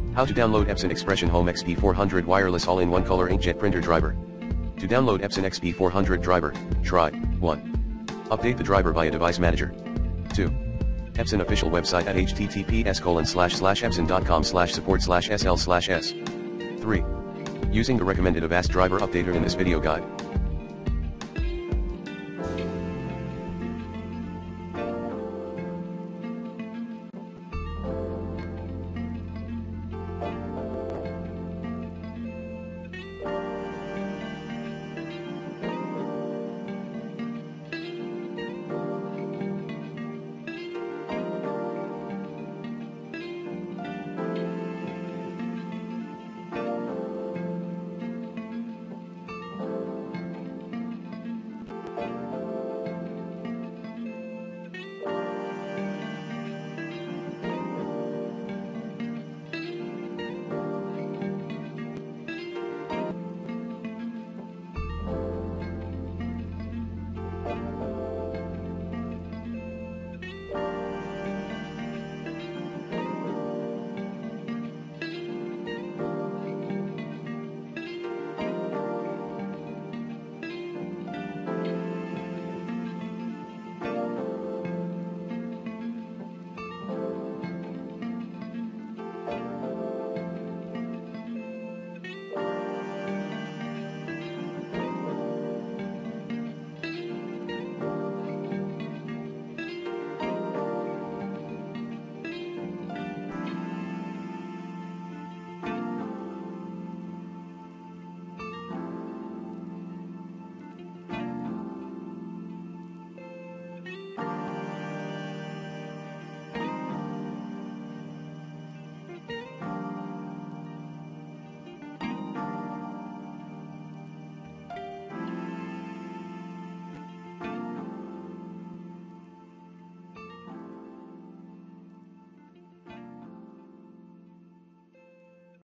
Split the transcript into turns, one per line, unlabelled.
How to download Epson Expression Home XP400 wireless all-in-one color inkjet printer driver. To download Epson XP400 driver, try 1. Update the driver via Device Manager. 2. Epson official website at https://epson.com/support/sl/s. 3. Using the recommended Avast driver updater in this video guide.